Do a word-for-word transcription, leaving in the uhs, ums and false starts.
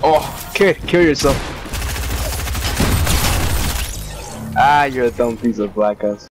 Oh, kill, kill yourself. Ah, you're a dumb piece of black ass.